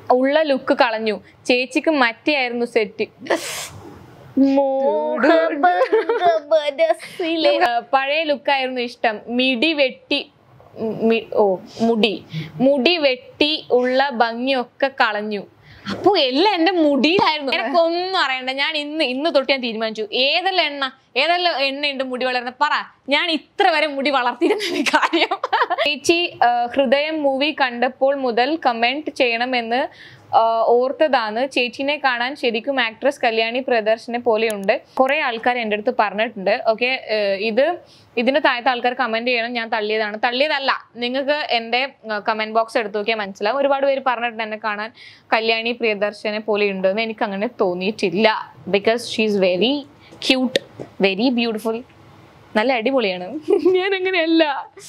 ഉള്ള ലുക്ക് കളഞ്ഞു. ചേച്ചിക്ക് മറ്റേയായിരുന്നു സെറ്റ്. പഴയ ലുക്കായിരുന്നു ഇഷ്ടം. മുടി വെട്ടി ഉള്ള ഭംഗിയൊക്കെ കളഞ്ഞു. അപ്പൊ എല്ലാം എന്റെ മുടിയിലായിരുന്നു. എനിക്കൊന്നും അറിയണ്ട. ഞാൻ ഇന്ന് തൊട്ട് ഞാൻ തീരുമാനിച്ചു ഏതെല്ലാം എണ്ണയുണ്ട് മുടി വളരുന്ന പറ. ഞാൻ ഇത്ര വരെ മുടി വളർത്തിയിരുന്ന കാര്യം. ചേച്ചി ഹൃദയം മൂവി കണ്ടപ്പോൾ മുതൽ കമന്റ് ചെയ്യണമെന്ന് ഓർത്തതാണ്. ചേച്ചിനെ കാണാൻ ശരിക്കും ആക്ട്രസ് കല്യാണി പ്രിയദർശനെ പോലെയുണ്ട്. കുറെ ആൾക്കാർ എൻ്റെ അടുത്ത് പറഞ്ഞിട്ടുണ്ട്. ഓക്കെ, ഇതിന് താഴത്തെ ആൾക്കാർ കമന്റ് ചെയ്യണം ഞാൻ തള്ളിയതല്ല. നിങ്ങൾക്ക് എൻ്റെ കമന്റ് ബോക്സ് എടുത്തു നോക്കിയാൽ മനസ്സിലാവും. ഒരുപാട് പേര് പറഞ്ഞിട്ടുണ്ട് എന്നെ കാണാൻ കല്യാണി പ്രിയദർശനെ പോലെയുണ്ടെന്ന്. എനിക്ക് അങ്ങനെ തോന്നിയിട്ടില്ല. Because she is very cute, very beautiful, നല്ല അടിപൊളിയാണ്. ഞാൻ അങ്ങനെയല്ല.